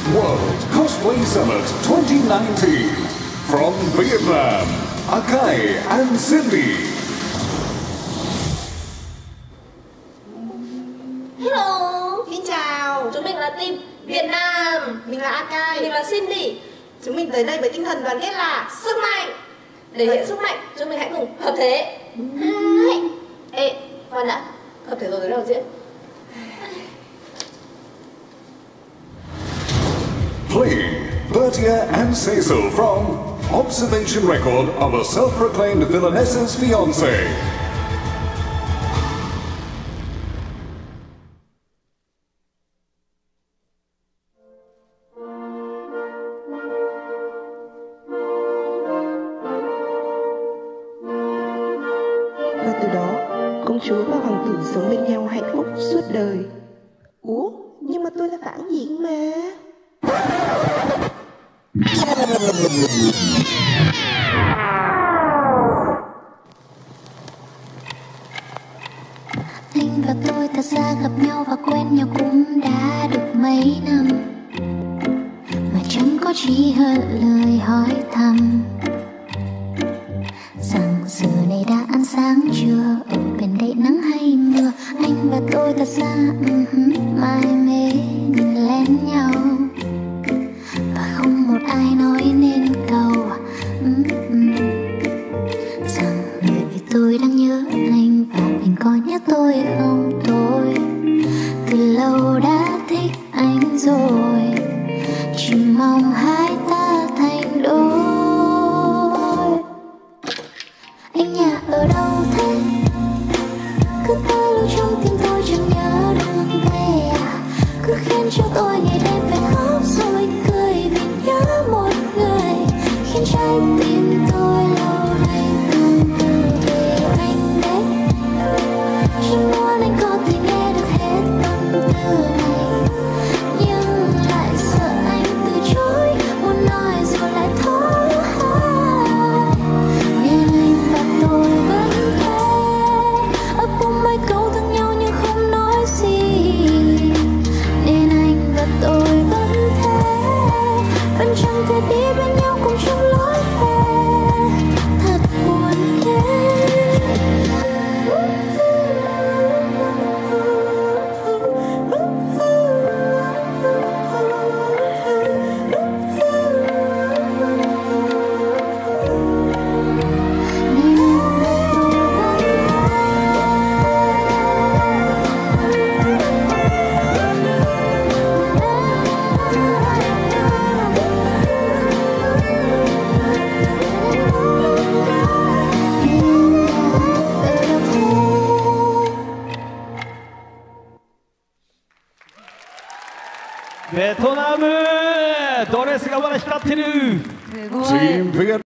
World Cosplay Summit 2019 from Vietnam, Akai and Cindy. Hello, xin chào. Chúng mình là team Việt Nam. Mình là Akai. Mình là Cindy. Chúng mình tới đây với tinh thần đoàn kết là sức mạnh. Để hiện sức mạnh, chúng mình hãy cùng hợp thể. Ê, khoan đã. Hợp thể rồi tới đâu diễn? Playing Bertia and Cecil from Observation Record of a Self-Proclaimed Villainess's Fiancé. Và từ đó, công chúa và hoàng tử sống bên nhau hạnh phúc suốt đời. Ủa, nhưng mà tôi là phản diện mà. Anh và tôi thật ra gặp nhau và quen nhau cũng đã được mấy năm, mà chẳng có chi hơn lời hỏi thăm rằng giờ này đã ăn sáng chưa, ở bên đây nắng hay mưa. Anh và tôi thật ra mải mê nhìn lên nhau, và không một ai nói nên câu rằng người vì tôi đang nhớ anh và anh có nhớ tôi không. Tôi từ lâu đã thích anh rồi, chỉ mong hai ta thành đôi. Anh nhà ở đâu thế? Cứ tới lưu trong tim tôi chẳng nhớ đường về à? Cứ khiến cho tôi ngày đêm phải khóc rồi cười vì nhớ một người, khiến trái tim tôi lâu nay từng từ về anh đấy. Chỉ muốn anh có thể nghe được hết tâm tư này, nhưng lại sợ anh từ chối, muốn nói rồi lại thôi. Nên anh và tôi vẫn thế, ấp úng mấy câu thương nhau nhưng không nói gì. Nên anh và tôi vẫn thế, vẫn chẳng thể đi bên nhau cùng chung lối về. Thật buồn ghê. ベトナムドレスがまだ光ってる。 Team Vietnam.